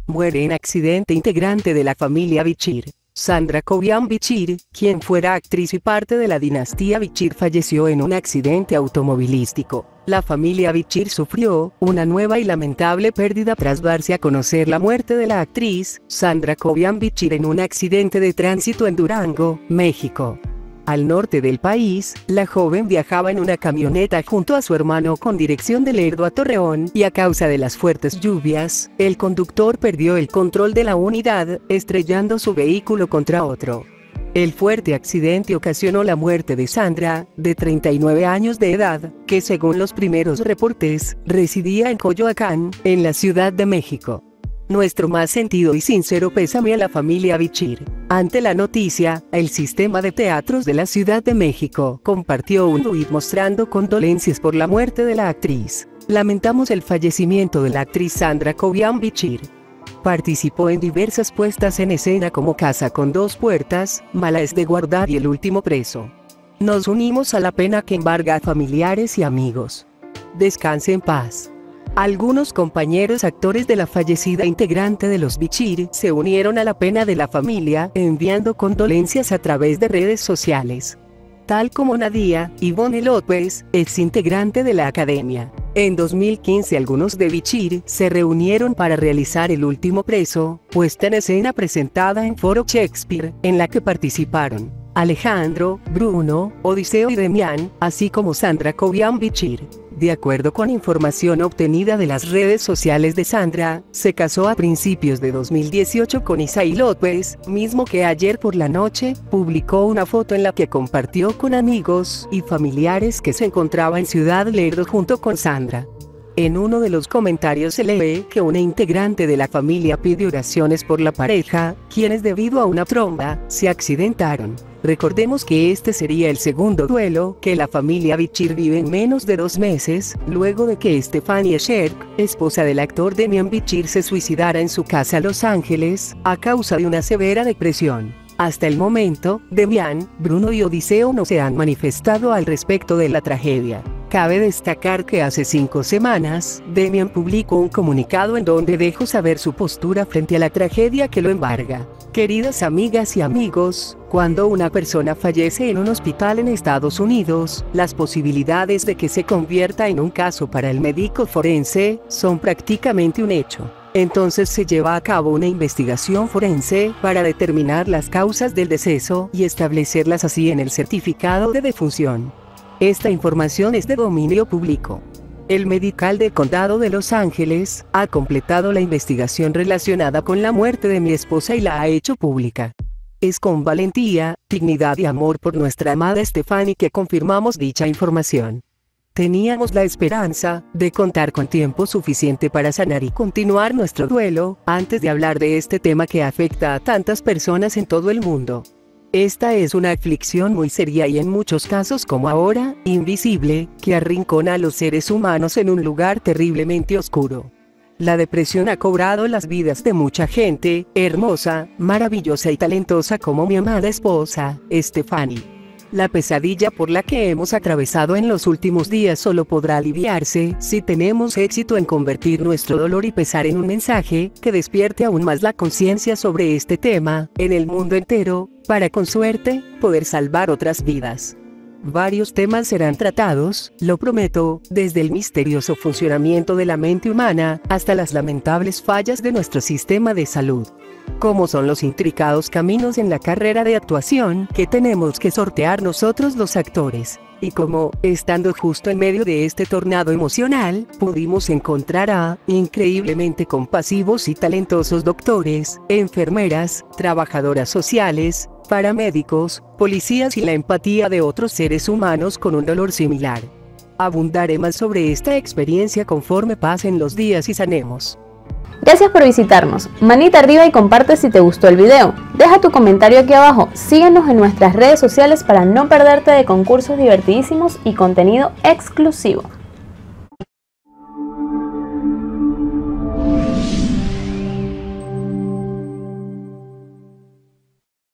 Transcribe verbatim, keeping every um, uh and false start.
Muere en accidente integrante de la familia Bichir. Sandra Cobian Bichir, quien fuera actriz y parte de la dinastía Bichir, falleció en un accidente automovilístico. La familia Bichir sufrió una nueva y lamentable pérdida tras darse a conocer la muerte de la actriz, Sandra Cobian Bichir, en un accidente de tránsito en Durango, México. Al norte del país, la joven viajaba en una camioneta junto a su hermano con dirección de Lerdo a Torreón, y a causa de las fuertes lluvias, el conductor perdió el control de la unidad, estrellando su vehículo contra otro. El fuerte accidente ocasionó la muerte de Sandra, de treinta y nueve años de edad, que según los primeros reportes, residía en Coyoacán, en la Ciudad de México. Nuestro más sentido y sincero pésame a la familia Bichir. Ante la noticia, el sistema de teatros de la Ciudad de México compartió un tuit mostrando condolencias por la muerte de la actriz. Lamentamos el fallecimiento de la actriz Sandra Cobian Bichir. Participó en diversas puestas en escena como Casa con dos puertas, Mala es de guardar y El último preso. Nos unimos a la pena que embarga a familiares y amigos. Descanse en paz. Algunos compañeros actores de la fallecida integrante de los Bichir se unieron a la pena de la familia, enviando condolencias a través de redes sociales. Tal como Nadia Ivonne López, ex integrante de la academia. En dos mil quince algunos de Bichir se reunieron para realizar El último preso, puesta en escena presentada en Foro Shakespeare, en la que participaron Alejandro, Bruno, Odiseo y Demián, así como Sandra Cobian Bichir. De acuerdo con información obtenida de las redes sociales de Sandra, se casó a principios de dos mil dieciocho con Isaí López, mismo que ayer por la noche, publicó una foto en la que compartió con amigos y familiares que se encontraba en Ciudad Lerdo junto con Sandra. En uno de los comentarios se lee que una integrante de la familia pide oraciones por la pareja, quienes debido a una tromba, se accidentaron. Recordemos que este sería el segundo duelo que la familia Bichir vive en menos de dos meses, luego de que Stephanie Scherk, esposa del actor Demian Bichir, se suicidara en su casa Los Ángeles, a causa de una severa depresión. Hasta el momento, Demian, Bruno y Odiseo no se han manifestado al respecto de la tragedia. Cabe destacar que hace cinco semanas, Demian publicó un comunicado en donde dejó saber su postura frente a la tragedia que lo embarga. Queridas amigas y amigos, cuando una persona fallece en un hospital en Estados Unidos, las posibilidades de que se convierta en un caso para el médico forense son prácticamente un hecho. Entonces se lleva a cabo una investigación forense para determinar las causas del deceso y establecerlas así en el certificado de defunción. Esta información es de dominio público. El Medical del Condado de Los Ángeles ha completado la investigación relacionada con la muerte de mi esposa y la ha hecho pública. Es con valentía, dignidad y amor por nuestra amada Stephanie que confirmamos dicha información. Teníamos la esperanza de contar con tiempo suficiente para sanar y continuar nuestro duelo, antes de hablar de este tema que afecta a tantas personas en todo el mundo. Esta es una aflicción muy seria y en muchos casos como ahora, invisible, que arrincona a los seres humanos en un lugar terriblemente oscuro. La depresión ha cobrado las vidas de mucha gente, hermosa, maravillosa y talentosa como mi amada esposa, Stephanie. La pesadilla por la que hemos atravesado en los últimos días solo podrá aliviarse si tenemos éxito en convertir nuestro dolor y pesar en un mensaje que despierte aún más la conciencia sobre este tema, en el mundo entero, para con suerte, poder salvar otras vidas. Varios temas serán tratados, lo prometo, desde el misterioso funcionamiento de la mente humana, hasta las lamentables fallas de nuestro sistema de salud. Cómo son los intricados caminos en la carrera de actuación que tenemos que sortear nosotros los actores. Y cómo, estando justo en medio de este tornado emocional, pudimos encontrar a, increíblemente compasivos y talentosos doctores, enfermeras, trabajadoras sociales, paramédicos, policías y la empatía de otros seres humanos con un dolor similar. Abundaré más sobre esta experiencia conforme pasen los días y sanemos. Gracias por visitarnos, manita arriba y comparte si te gustó el video. Deja tu comentario aquí abajo, síguenos en nuestras redes sociales para no perderte de concursos divertidísimos y contenido exclusivo.